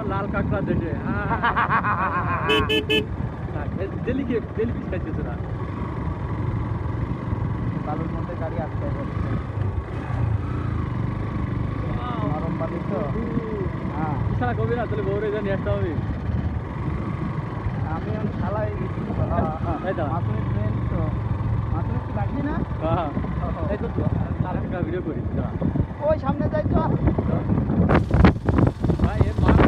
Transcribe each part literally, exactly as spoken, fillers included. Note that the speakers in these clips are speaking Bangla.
লাল কাঁকড়া দেশে ডেলি কে ডেলি পিস খাইছিস তোরা বালুর মধ্যে গাড়ি আটকে যাচ্ছে নরম বালি তো হ্যাঁ সারা কবি না তাহলে গৌরে জানি একটা হবে আমি এখন শালায় মাতুনি ট্রেন তো মাতুনি কি লাগবি না হ্যাঁ এই তো লাল কাঁকড়া ভিডিও করি ওই সামনে যাই তো ভাই এর মা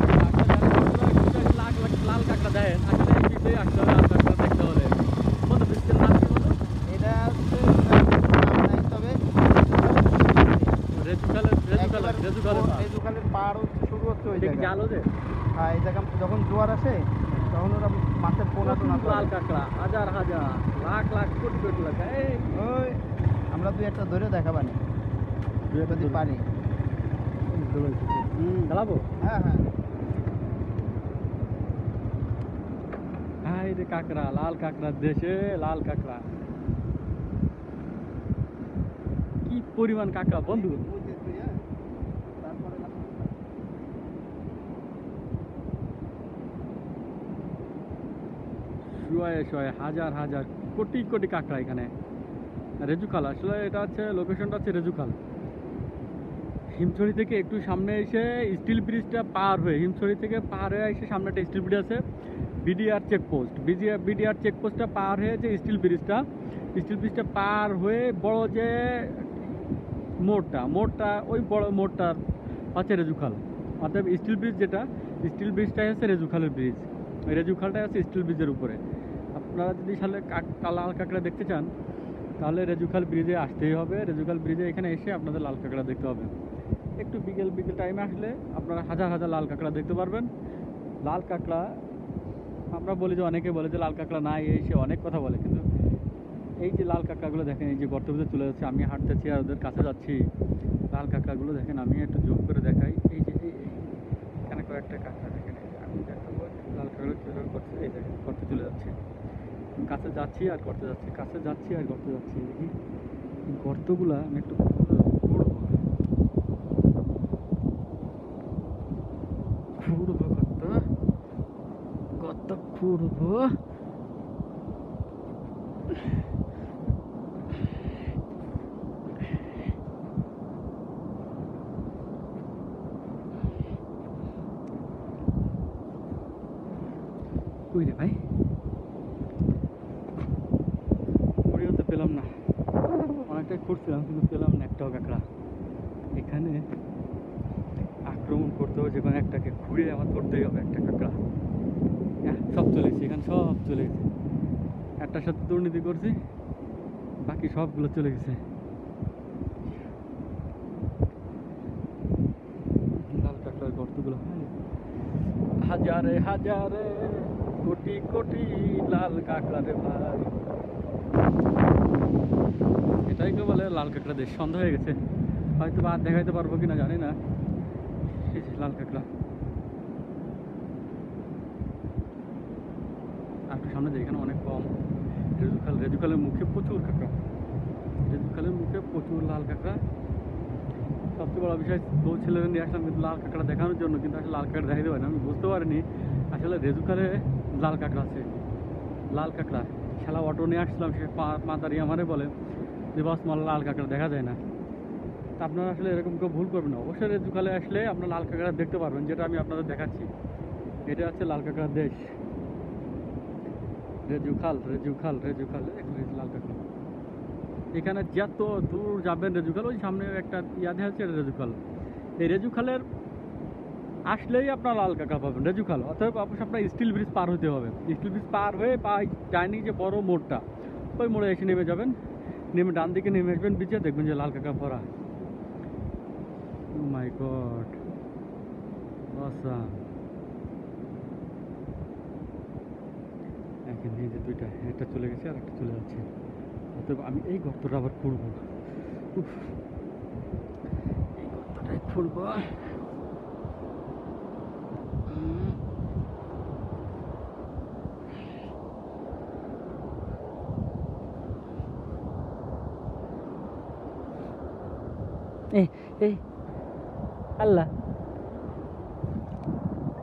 লাখ লাখ লাল কাঁকড়া দেয় আসলে এই বিষয়ে আসলে লাল কাঁকড়া দেখতে হলে কত পিসের নাম কি বলো এটা হচ্ছে নাই তবে রেজুকালের রেজুকালের রেজুকালের রেজুকালের পাড় শুরু হচ্ছে ওই জায়গা জাল ওদের হ্যাঁ এই জায়গা যখন জোয়ার আসে তখন ওরা মাছের পোনা টোনা লাল কাঁকড়া হাজার হাজার লাখ লাখ কোটি কোটি লাখ এই ওই আমরা দুই একটা ধরে দেখাবানি যদি পারি হুম খেলাবো হ্যাঁ হ্যাঁ হ্যাঁ এই যে কাঁকড়া লাল কাঁকড়ার দেশে লাল কাঁকড়া কি পরিমাণ কাঁকড়া বন্ধু শুয়ে শুয়ে হাজার হাজার কোটি কোটি কাঁকড়া এখানে রেজুখাল আসলে এটা হচ্ছে লোকেশনটা হচ্ছে রেজুখাল হিমছড়ি থেকে একটু সামনে এসে স্টিল ব্রিজটা পার হয়ে হিমছড়ি থেকে পার হয়ে এসে সামনে একটা স্টিল ব্রিজ আছে বিডিআর চেকপোস্ট বিডিআর বিডিআর চেকপোস্টটা পার হয়ে যে স্টিল ব্রিজটা স্টিল ব্রিজটা পার হয়ে বড় যে মোড়টা মোড়টা ওই বড় মোড়টা হচ্ছে রেজুখাল অর্থাৎ স্টিল ব্রিজ যেটা স্টিল ব্রিজটাই হচ্ছে রেজুখালের ব্রিজ ওই রেজুখালটাই আছে স্টিল ব্রিজের উপরে আপনারা যদি সালে লাল কাঁকড়া দেখতে চান তাহলে রেজুখাল ব্রিজে আসতেই হবে রেজুখাল ব্রিজে এখানে এসে আপনাদের লাল কাঁকড়া দেখতে হবে একটু বিকেল বিকেল টাইমে আসলে আপনারা হাজার হাজার লাল কাঁকড়া দেখতে পারবেন লাল কাঁকড়া আমরা বলি যে অনেকে বলে যে লাল কাঁকড়া নাই এই সে অনেক কথা বলে কিন্তু এই যে লাল কাঁকড়াগুলো দেখেন এই যে গর্ত ভিতরে চলে যাচ্ছে আমি হাঁটতেছি আর ওদের কাছে যাচ্ছি লাল কাঁকড়াগুলো দেখেন আমি একটু জুম করে দেখাই এই যে এখানে কয়েকটা কাঁকড়া দেখেন আমি দেখাবো লাল কাঁকড়া কীভাবে করছে এই দেখেন গর্তে চলে যাচ্ছে কাছে যাচ্ছি আর করতে যাচ্ছি কাছে যাচ্ছি আর করতে যাচ্ছি দেখি গর্তগুলা আমি একটু খুঁড়বো গর্ত গর্ত খুঁড়বো কই রে ভাই পেলাম না অনেকটাই খুঁজছিলাম কিন্তু পেলাম না একটাও কাঁকড়া এখানে আক্রমণ করতে হবে যে কোনো একটাকে ঘুরে আমার ধরতেই হবে একটা কাঁকড়া হ্যাঁ সব চলে গেছে এখানে সব চলে গেছে একটার সাথে দুর্নীতি করছি বাকি সবগুলো চলে গেছে লাল কাঁকড়ার গর্তগুলো হাজারে হাজারে কোটি কোটি লাল কাঁকড়া রে ভাই এটাই তো বলে লাল কাঁকড়া দেশ সন্ধ্যা হয়ে গেছে হয়তো বা আর দেখাইতে পারবো কিনা জানি না এই যে লাল কাঁকড়া আর একটু সামনে এখানে অনেক কম রেজুখাল রেজুখালের মুখে প্রচুর কাঁকড়া রেজুখালের মুখে প্রচুর লাল কাঁকড়া সবচেয়ে বড় বিষয় বউ ছেলেরা নিয়ে আসলাম কিন্তু লাল কাঁকড়া দেখানোর জন্য কিন্তু আসলে লাল কাঁকড়া দেখাইতে পারি না আমি বুঝতে পারিনি আসলে রেজুখালে লাল কাঁকড়া আছে লাল কাঁকড়া খেলা অটো নিয়ে আসলাম সে মা দাঁড়িয়ে আমারে বলে যে বাস মাল লাল কাঁকড়া দেখা যায় না তা আপনারা আসলে এরকম কেউ ভুল করবেন না অবশ্যই রেজুখালে আসলে আপনারা লাল কাঁকড়া দেখতে পারবেন যেটা আমি আপনাদের দেখাচ্ছি এটা হচ্ছে লাল কাঁকড়ার দেশ রেজুখাল রেজুখাল রেজুখাল লাল কাঁকড়া এখানে যত দূর যাবেন রেজুখাল ওই সামনে একটা ইয়াদ আছে রেজুখাল এই রেজুখালের আসলেই আপনার লাল কাঁকড়া পাবেন রেজুখাল অতএব আপনার স্টিল ব্রিজ পার হতে হবে স্টিল ব্রিজ পার হয়ে বা ডাইনিং যে বড় মোড়টা ওই মোড়ে এসে নেমে যাবেন নেমে ডান দিকে নেমে আসবেন বিচে দেখবেন যে লাল কাঁকড়া ভরা মাই গড অসাম এখানে এই যে দুইটা একটা চলে গেছে আর একটা চলে যাচ্ছে অতএব আমি এই গর্তটা আবার খুঁড়বো এই গর্তটাই খুঁড়বো এই এই আল্লাহ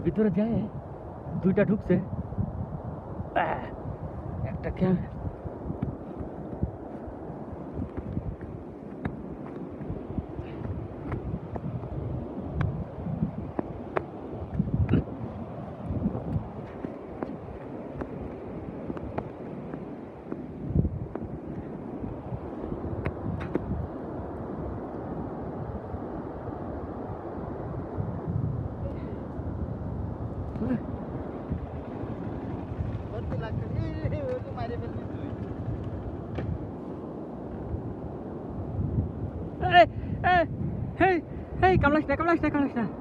ভিতরে যায় দুইটা ঢুকছে, আহ, একটা ক্যাম ধরতে লাগছে, এই, ও তো মাইরে ফেলবি তুই। এই এই এই এই কামলাস না কামলাস না কামলাস না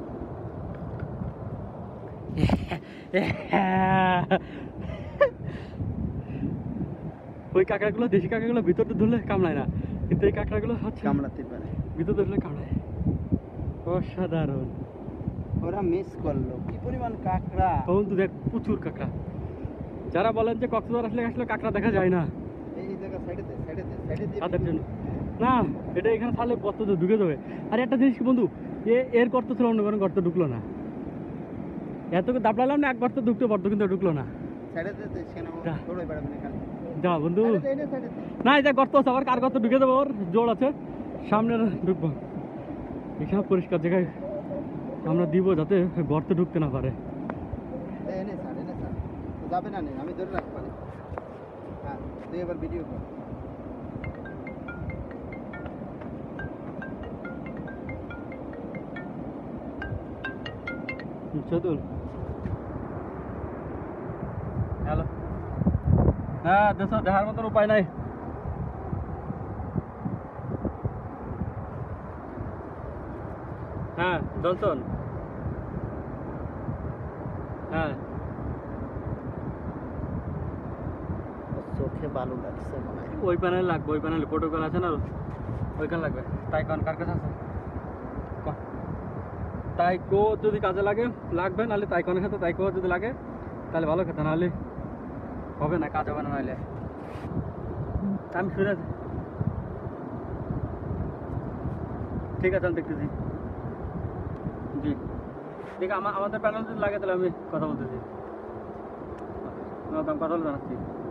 ওই কাঁকড়াগুলো দেশি কাঁকড়াগুলো ভিতরতে ধরলে কামড়ায় না, কিন্তু এই কাঁকড়াগুলো হচ্ছে কামড়াতে পারে। ভিতর ধরলে কামড়ায়। অসাধারণ। ওরা মিস করলো, কি পরিমাণ কাঁকড়া। তখন তো দেখ প্রচুর কাঁকড়া। যারা বলেন যে কক্সবাজার আসলে আসলে কাঁকড়া দেখা যায় না, এই এই জায়গা সাইডে দে, সাইডে দে, সাইডে দিয়ে তাদের জন্য না, এটা এখানে থাকলে গর্ত তো ঢুকে যাবে। আর একটা জিনিস কি বন্ধু, এ এর গর্ত ছিল, অন্য কোনো গর্ত ঢুকলো না। এত দাবলাম না, এক গর্ত ঢুকতে গর্ত কিন্তু ঢুকলো না। সাইডে দে, দে, সেখানে ও যা। দৌড়াই বেড়াবে না খালি। যা বন্ধু, সাইডে দে, এই নে, সাইডে দে। না এটা গর্ত আছে, আবার কার গর্ত ঢুকে দেবো, ওর জোর আছে, সামনে ঢুকবো। এখানে পরিষ্কার জায়গায় আমরা দিব যাতে গর্তে ঢুকতে না পারে। দে, এই নে, স্যার, এই নে, স্যার। তো যাবে না নে, আমি ধরে রাখবো নে। হ্যাঁ, তুই এবার ভিডিও কর। চতুল হ্যালো, হ্যাঁ দেশ দেখার মতন উপায় নাই। হ্যাঁ জনসন, হ্যাঁ চোখে বালু লাগছে মনে হয়। ওই প্যানেল লাগবে, ওই প্যানেল প্রোটোকল আছে না, ওইখানে লাগবে। টাইকন কার কাছে আছে? বাহ। তাইকো যদি কাজে লাগে লাগবে, নাহলে তাইকনের সাথে তাইকো যদি লাগে তাহলে ভালো খেতে, নাহলে হবে না, কাজ হবে না। নাহলে আমি শুনে ঠিক আছে, আমি দেখতেছি। জি ঠিক আছে, আমাদের প্যানেল যদি লাগে তাহলে আমি কথা বলতেছি, কথা বলে জানাচ্ছি।